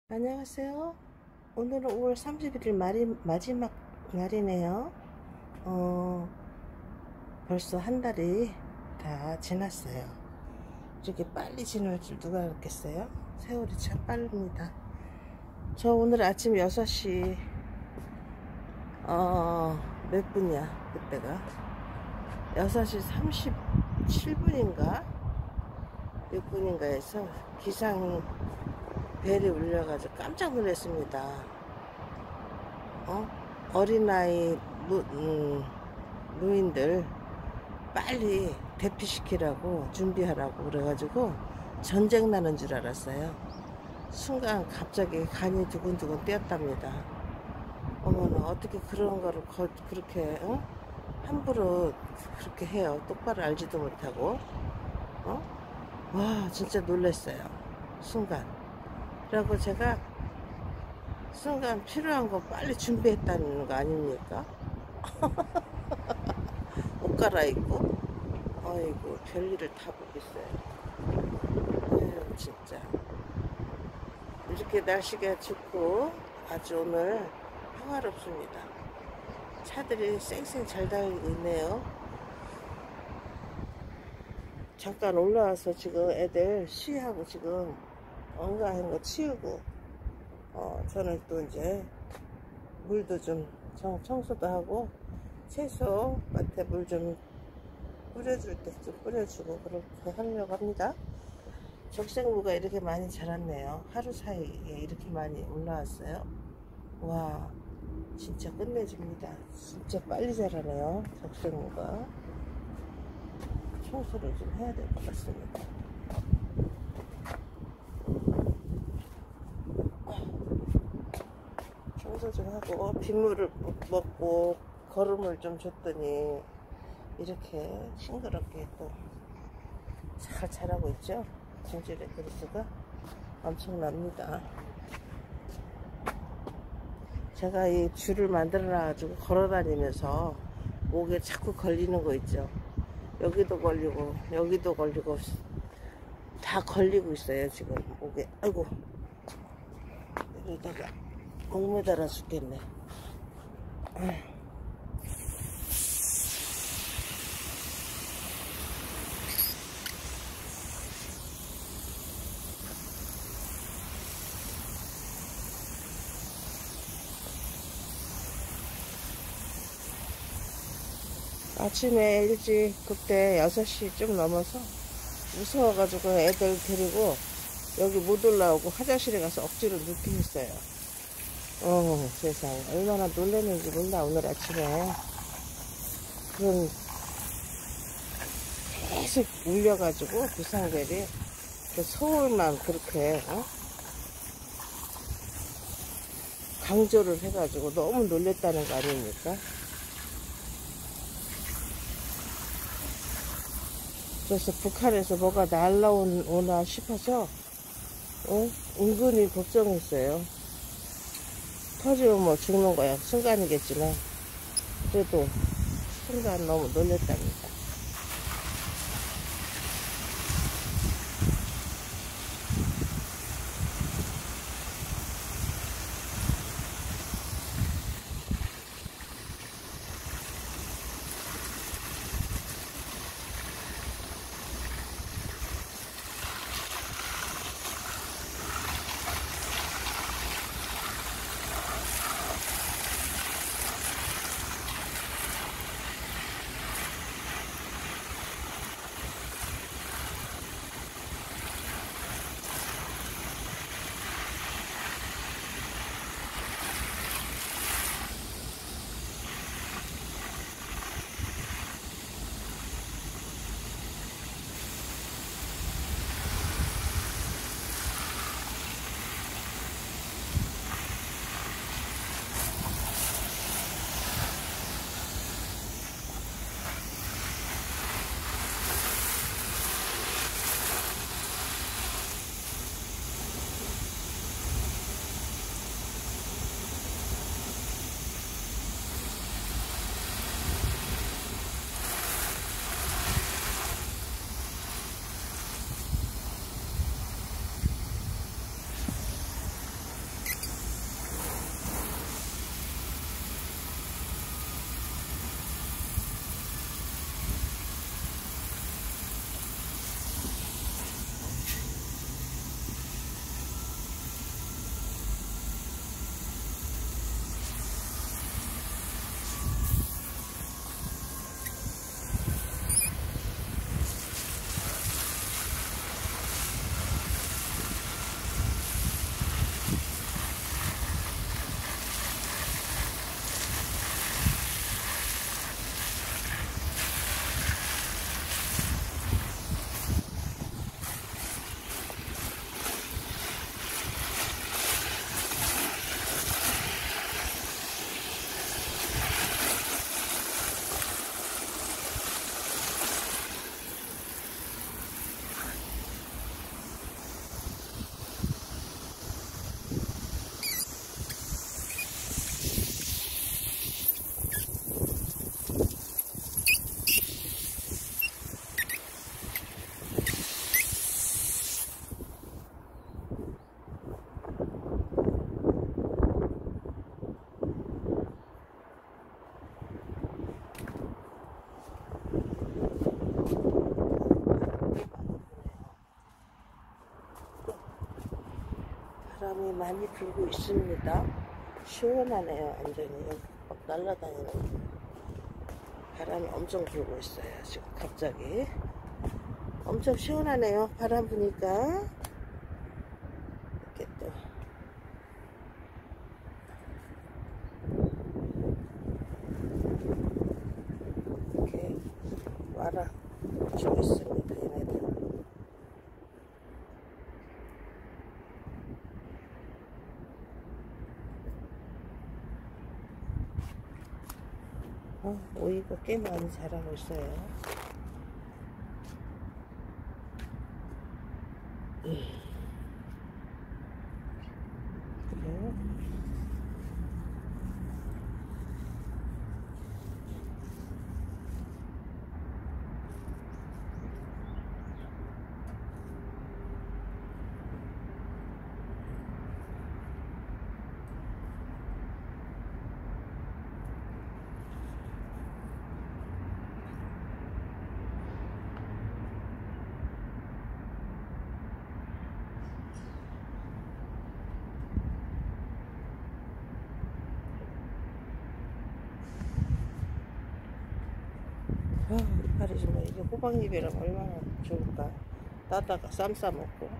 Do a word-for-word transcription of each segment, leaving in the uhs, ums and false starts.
안녕하세요. 오늘은 오월 삼십일일 말이, 마지막 날이네요. 어, 벌써 한 달이 다 지났어요. 이렇게 빨리 지날 줄 누가 알았겠어요? 세월이 참 빠릅니다. 저 오늘 아침 여섯 시 어, 몇 분이야 그때가 여섯 시 삼십칠 분인가 몇 분인가 해서 기상이 벨이 울려가지고 깜짝 놀랐습니다. 어? 어린아이 무, 음, 노인들 빨리 대피시키라고 준비하라고 그래가지고 전쟁 나는 줄 알았어요. 순간 갑자기 간이 두근두근 뛰었답니다. 어머나 어떻게 그런 거를 거, 그렇게 어? 함부로 그렇게 해요. 똑바로 알지도 못하고. 어? 와 진짜 놀랐어요. 순간. 그리고 제가 순간 필요한 거 빨리 준비했다는 거 아닙니까? 옷 갈아입고 아이고 별일을 다 보겠어요. 아유 진짜 이렇게 날씨가 좋고 아주 오늘 평화롭습니다. 차들이 쌩쌩 잘 달리고 있네요. 잠깐 올라와서 지금 애들 쉬하고 지금 엉가한 거 치우고 어 저는 또 이제 물도 좀 청, 청소도 하고 채소 밭에 물 좀 뿌려줄 때 좀 뿌려주고 그렇게 하려고 합니다. 적색무가 이렇게 많이 자랐네요. 하루 사이에 이렇게 많이 올라왔어요. 와 진짜 끝내줍니다. 진짜 빨리 자라네요. 적색무가. 청소를 좀 해야 될 것 같습니다. 청소 좀 하고 빗물을 먹고 거름을 좀 줬더니 이렇게 싱그럽게 또 잘 자라고 있죠. 진주의 그리스가 엄청납니다. 제가 이 줄을 만들어 놔가지고 걸어 다니면서 목에 자꾸 걸리는 거 있죠. 여기도 걸리고 여기도 걸리고 다 걸리고 있어요 지금 목에. 아이고 이러다가 목 매달아 죽겠네. 아침에 일찍 그때 여섯 시 좀 넘어서 무서워가지고 애들 데리고 여기 못 올라오고 화장실에 가서 억지로 눕게 했어요. 어 세상에 얼마나 놀랐는지 몰라. 오늘 아침에 그런 계속 울려가지고 비상벨이 그 서울만 그렇게 어? 강조를 해가지고 너무 놀랬다는 거 아닙니까? 그래서 북한에서 뭐가 날라오나 싶어서 어? 은근히 걱정했어요. 터지면 뭐 죽는 거야. 순간이겠지만 그래도 순간 너무 놀랬답니다. 바람이 많이 불고 있습니다. 시원하네요. 완전히 막 날아다니는 바람이 엄청 불고 있어요. 지금 갑자기 엄청 시원하네요. 바람 부니까 이렇게 또 이렇게 와라 주고 있습니다. 얘네들. 어, 오이가 꽤 많이 자라고 있어요. 음. 그래요? 아, 이파리 정말 이게 호박잎이랑 얼마나 좋을까. 따다가 쌈 싸먹고.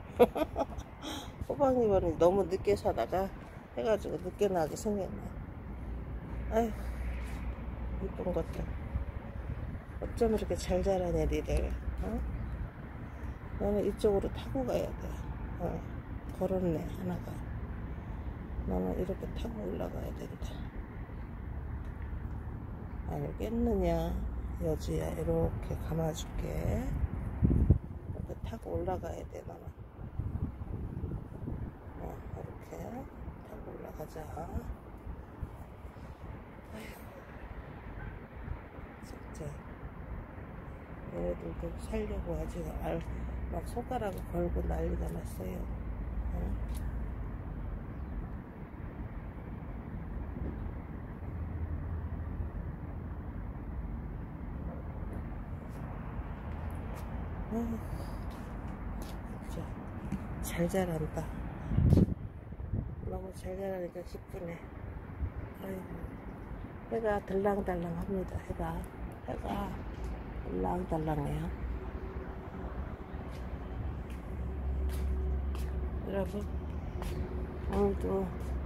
호박잎은 너무 늦게 사다가 해가지고 늦게 나게 생겼네. 아휴, 이쁜 것들. 어쩜 이렇게 잘 자라네, 니들. 어? 나는 이쪽으로 타고 가야 돼. 어, 걸었네, 하나가. 나는 이렇게 타고 올라가야 된다. 알겠느냐? 여주야, 이렇게 감아줄게. 이렇게 타고 올라가야 돼, 나는. 어, 이렇게 타고 올라가자. 아이고, 진짜. 얘네들도 살려고 아직 알, 막 손가락을 걸고 난리가 났어요. 어? 어, 진짜 잘 자란다. 너무 잘 자라니까 기쁘네. 아이고, 해가 들랑달랑합니다. 해가 해가 들랑달랑해요. 여러분, 오늘도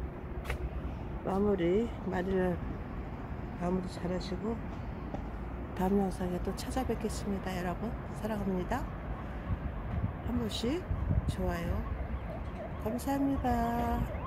마무리 말일 마무리 잘하시고 다음 영상에 또 찾아뵙겠습니다. 여러분, 사랑합니다. 한 번씩 좋아요 감사합니다.